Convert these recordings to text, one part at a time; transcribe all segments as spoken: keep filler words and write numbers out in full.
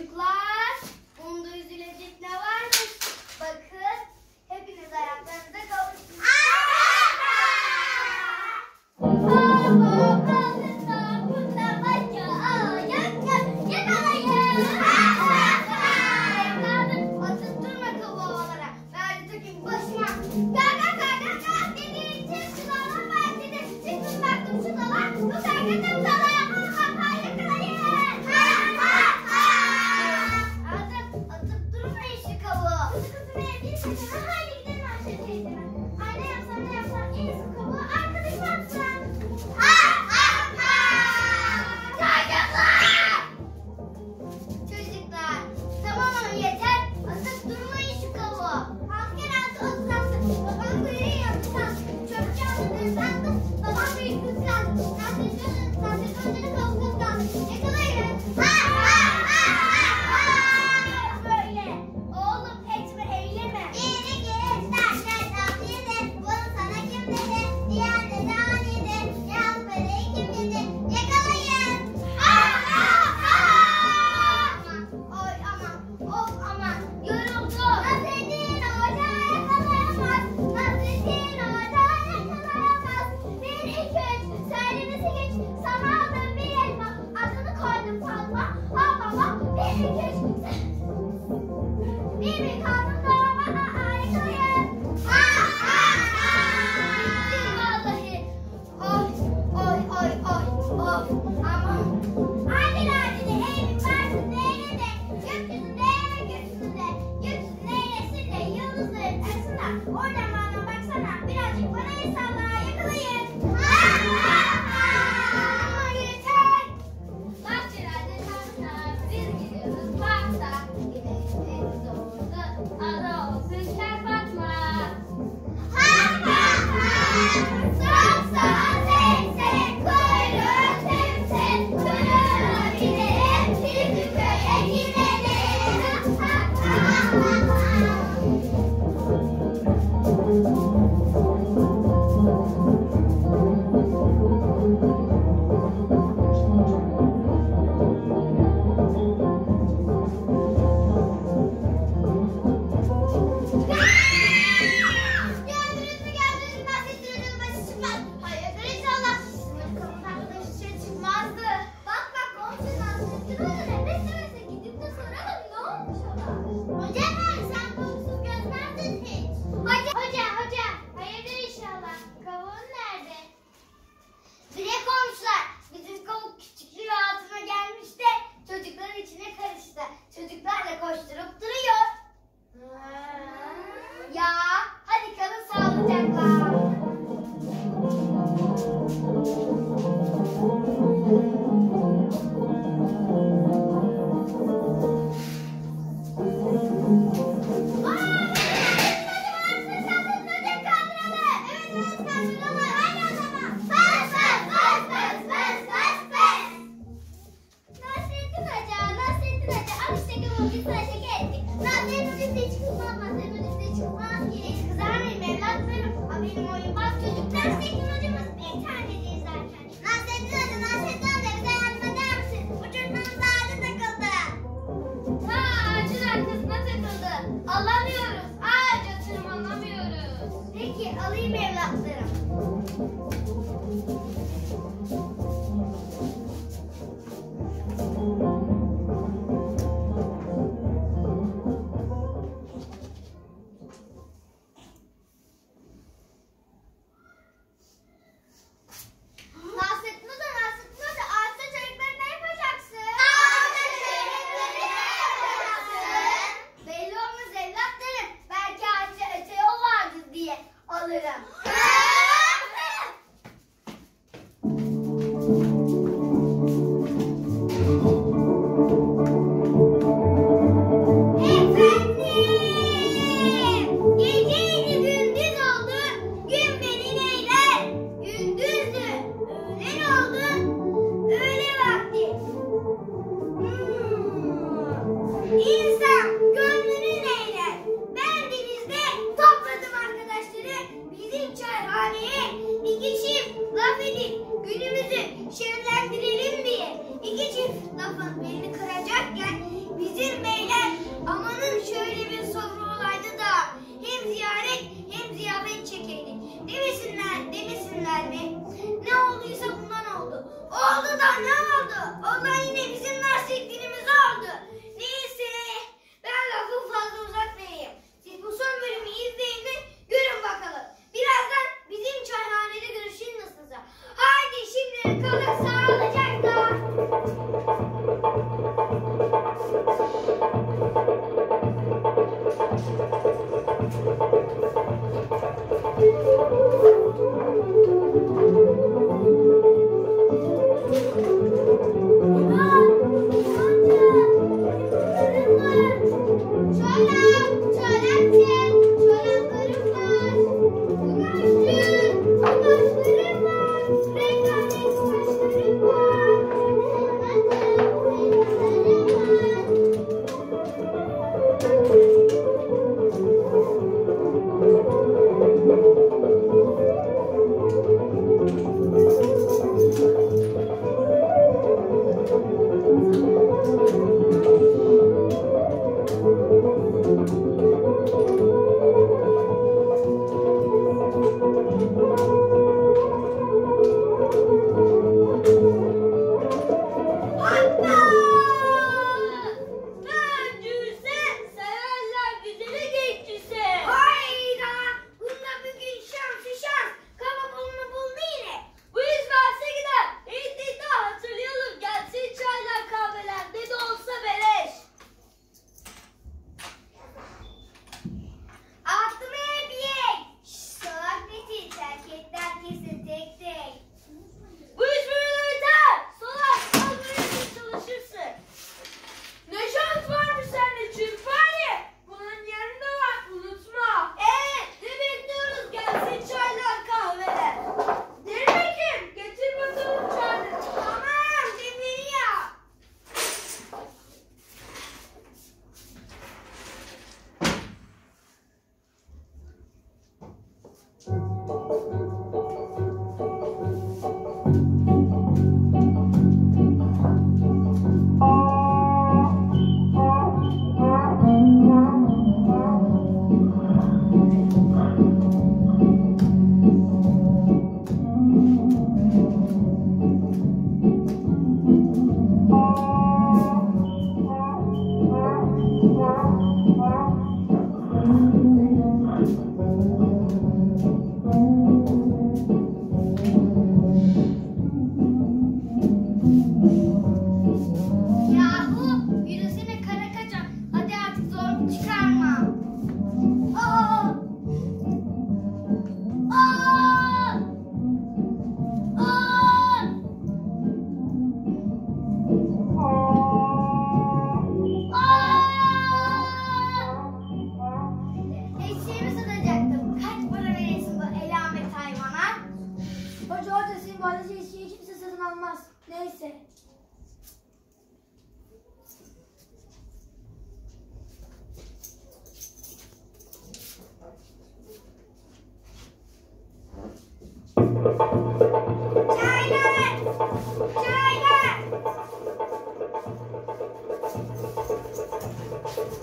Çocuklar, bunda üzülecek ne varmış? Bakın, hepiniz ayaklarınıza kavuştunuz. Hop hop altında bunda başka ayak yakalayın. Evladım, atıp durma kavuğalara. Verdi takayım başıma. Gaga gaga gaga dediğin için şudalar belki de çıktım baktım şudalar. Bu sergetim sana. Haydi gidelim Ayşe teyzeme. Ay ne yapsam ne yapsam en iyisi kabuğu arkadaşım atsam. Çocuklar, tamam ama yeter. Atıp durmayın şu kabuğu. Asker altı ıslattı. Babam kuyruğu yaptı sandı. Çöpçü aldı ıslattı. Babam büyük kıskandı. Nasıl önce de kabuğu kıskandı. Yakalayın. Böyle. Oğlum etme eyleme. Bibi kaldım doğuma harikayım. Vallahi. Oy oy oy oy oy. Aman. Annelerde de evin varsın neyle de. Gökyüzünde eve gökyüzünde. Gökyüzünde eylesin de yıldızların arasında. Oradan bana baksana. Birazcık bana el salla yakalayın. Ama yeter. Bahçelerde kalklar. Biz gidiyoruz parkta. Gidelim doğru. Ada olsun şer Fatma. Ha ha ha. Sağ sağ zeyse kuyruğu temse. Kuyruğuna gidelim. Şimdi köye gidelim. Ha ha ha ha. Gördünüz mü gördünüz mü bahsettiğinizin başı çıkmaz. Hayırdır inşallah. Bizim kapının arkadaşı dışarı çıkmazdı. Bak bak komşunun altını nefes nefese gidip de soralım ne olmuş ona. Hoca efendi sen komşusuz gözmezsin hiç. Hoca hoca hoca hayırdır inşallah. Kavuğun nerede? Bire komşular bizim kavuk küçüklüğü altına gelmiş de çocukların içine karıştı. Çocuklarla koşturup duruyor. Ya hadi kalın sağlıcakla. Benim oyunbaz çocuk Nasrettin hocamız bir tanedeyiz zaten. Nasrettin hoca, Nasrettin hoca bize yardım eder misin? Uçurtmamız ağaca takıldı. Ha ağacın arkasına takıldı. Alamıyoruz. Ağaca tırmanamıyoruz. Peki alayım evlatlarım. Nasrettin hoca, Nasrettin hoca ağaçta çocukları ne yapacaksın? Ağaçta çocukları ne yapacaksın? Belli olmaz evlatlarım. Belki ağaçta öte yol vardır diye alırım.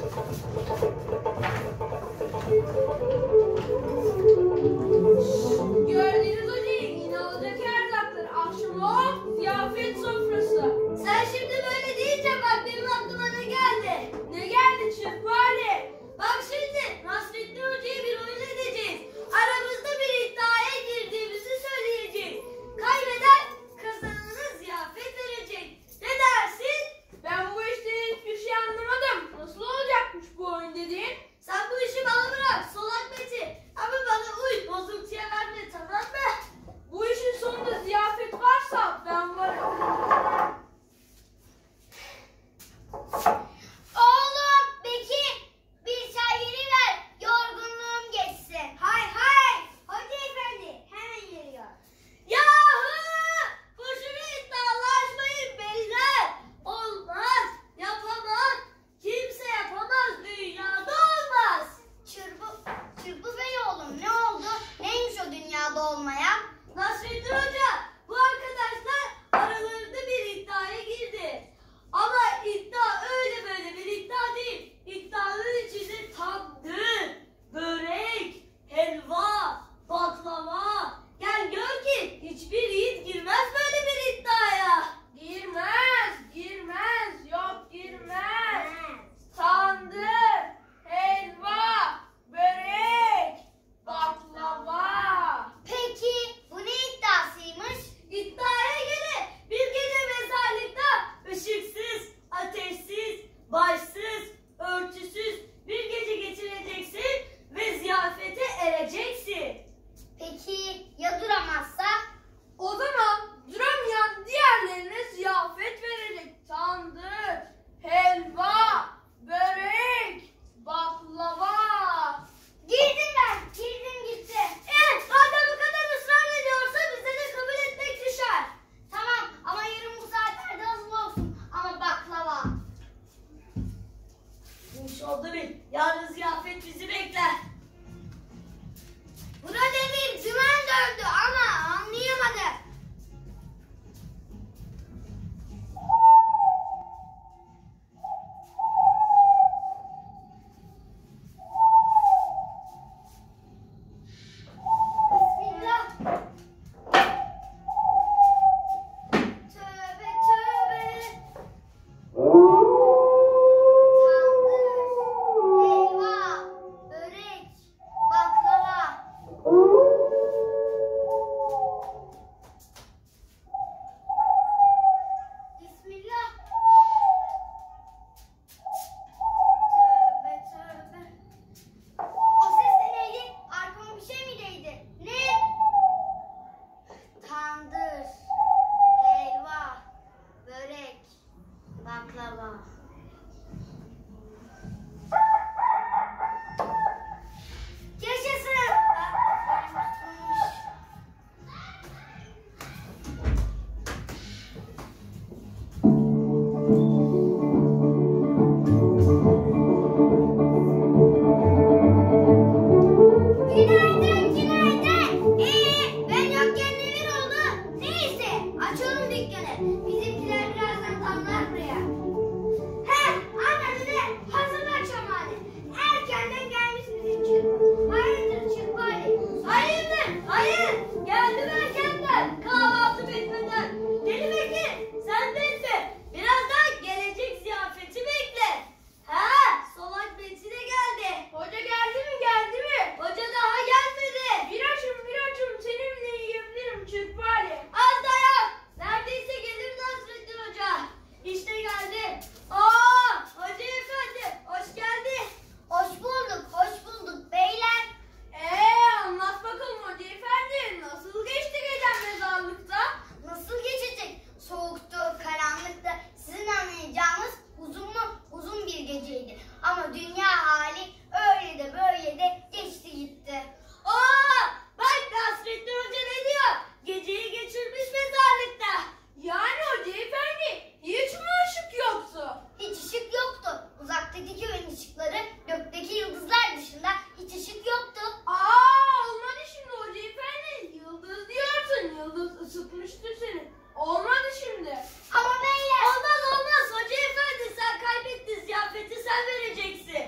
Gördüğünüz o değil, yine olacak erzaklar. Akşama ziyafet sofrası. Sen şimdi böyle deyince bak benim aklıma ne geldi? Ne geldi Çırpali? Bak şimdi Nasrettin Hoca'ya bir oyun edeceğiz. Aramızda bir iddiaya girdiğimizi söyleyeceğiz. Kaybeden kazanana ziyafet verecek. Ne dersin? Ben bu işten hiçbir şey anlamadım. Nasıl olacakmış bu oyun dediğin? Sen bu işi bana bırak solak Meti. Ama bana uy bozuntuya verme, tamam mı? Bu işin sonunda ziyafet varsa ben varım. Oğlum Bekir bir çay ver, yorgunluğum geçsin. Hay hay hoca efendi hemen geliyor. Yahu boşuna iddialaşmayın beyler. Olmaz, yapamaz, kimse yapamaz, dünyada olmaz. Çırpı, Çırpı Bey oğlum ne oldu? Neymiş o dünyada olmayan? Nasrettin Hoca, bu arkadaşlar aralarında bir iddiaya girdi. Ama iddia öyle böyle bir iddia değil. İddianın içinde tandır, börek, helva, baklava. Gel gör ki hiçbir yiğit girmez böyle bir iddiaya. Girmez, girmez, yok girmez. Tandır, helva, börek, baklava. Peki bu ne iddiasıymış? İddiaya göre bir gece mezarlıkta ışıksız, ateşsiz, başsız, örtüsüz bir gece geçireceksin ve ziyafete ereceksin. Peki ya duramazsa? O zaman duramayan diğerlerine ziyafet verecek. Tandır, helva, börek, baklava. Girdim ben, girdim gitti. Evet, madem bu kadar ısrar ediyorsa bize de kabul etmek düşer. Tamam ama yarın bu saatlerde hazır olsun. Ama baklava. Bu iş oldu bir. Yarın ziyafet bizi bekler. Buna demir dümen döndü ama anlayamadı. Bismillah. Tövbe tövbe. Tandır, helva, börek, baklava. Bismillah. Tövbe tövbe. O ses de neydi? Arkama bir şey mi değdi? Ne? Tandır, helva, börek, baklava. Yaşasın. Aa, tutulmuş. Günaydın, günaydın. Ee, ben yokken neler oldu? Neyse, açalım dükkanı. Bizimkiler birazdan damlar buraya. He, anne de hazır akşam hadi. Erkenden gelmiş bizim Çırpı. Hayırdır Çırpı Ali? Hayırdır, hayır. Geldim erkenden. Kahvaltı bitmeden. Deli Bekir, sen bekle. Birazdan gelecek ziyafeti bekle. Ha, solak Betty de geldi. Hoca geldi mi, geldi mi? Hoca daha gelmedi. Bir açım, bir açım. Seninle yiyebilirim Çırpali. Az dayan. Neredeyse gelir Nasrettin Hoca. İşte geldi. Aa, Hoca efendi, hoş geldin. Hoş bulduk, hoş bulduk beyler. Eee anlat bakalım hoca efendi. Nasıl geçti gecen mezarlıkta? Nasıl geçecek? Soğuktu, karanlıktı. Sizin anlayacağınız uzun mu? Uzun bir geceydi. Ama dünya hali öyle de böyle de geçti gitti. Aa, bak Nasrettin Hoca ne diyor? Geceyi geçirmiş mezarlıkta. Yani hoca efendi hiç mi ışık yoktu? Hiç ışık yoktu. Uzaktaki köyün ışıkları, gökteki yıldızlar dışında hiç ışık yoktu. Aa olmadı şimdi hoca efendi. Yıldız diyorsun. Yıldız ısıtmıştır seni. Olmadı şimdi. Ama beyler. Olmaz olmaz Hoca efendi, sen kaybettin, ziyafeti sen vereceksin.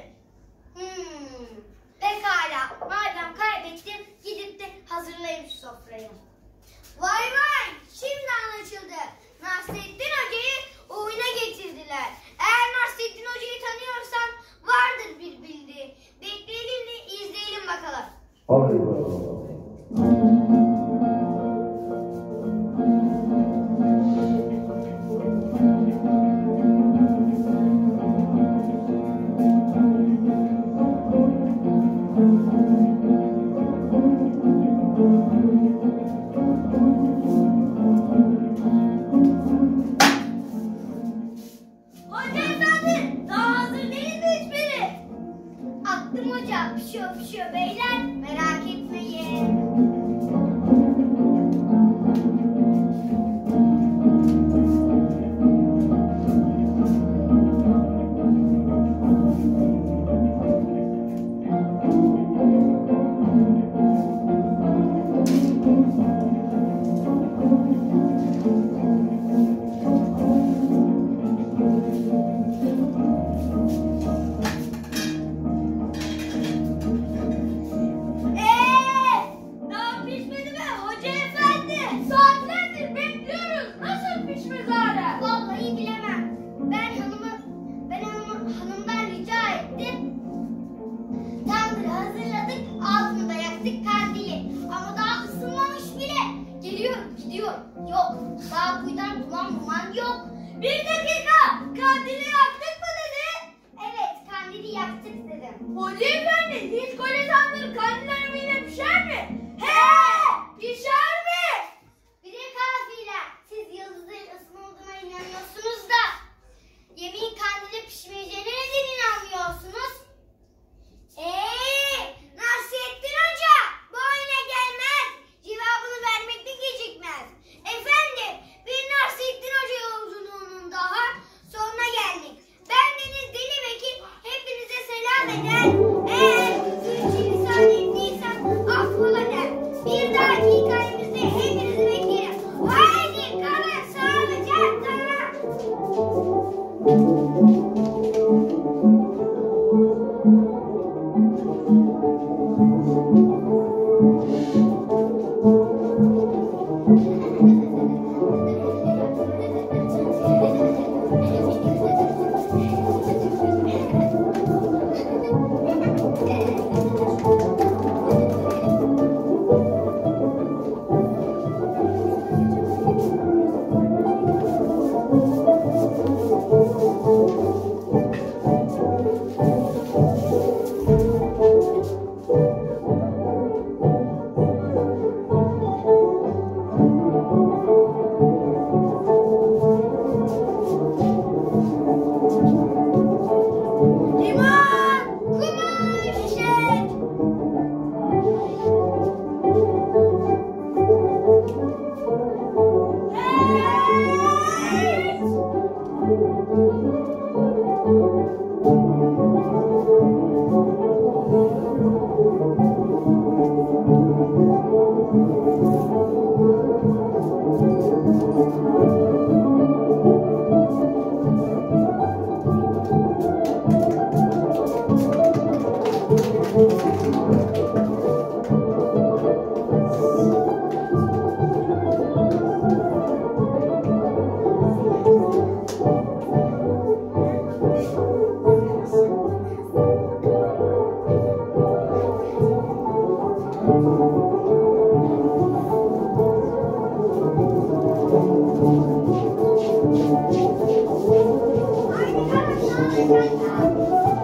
Baktım hoca pişiyor pişiyor beyler merak etmeyin. Vallahi bilemem. Ben hanımı, ben hanımı, hanımdan rica ettim. Tandırı hazırladık, altını da yaktık kandili. Ama daha ısınmamış bile. Geliyor, gidiyor. Yok, daha kuyudan duman duman yok. Bir dakika, kandili yaktık mı dedi? Evet, kandili yaktık dedim. Hoca efendi, hiç kole tandırı kandil arabıyla pişer mi? He! Pişer mi? Bir de kafiler, siz yıldızların ısınıldığına inanıyorsunuz da yemeğin kandili pişmeyeceğine neden inanmıyorsunuz? Eee Nasrettin Hoca bu oyuna gelmez. Cevabını vermekte gecikmez. Efendim bir Nasrettin Hoca yolculuğunun daha sonuna geldik. Ben Deniz Deli Bekir hepinize selam eder. Eğer sürçülisan ettiysem affola der. Bir dahaki hikayemizde hepinizi beklerim. Haydi kalın sağlıcakla. Limon, kumaş, şişe. Haydi kalın sağlıcakla.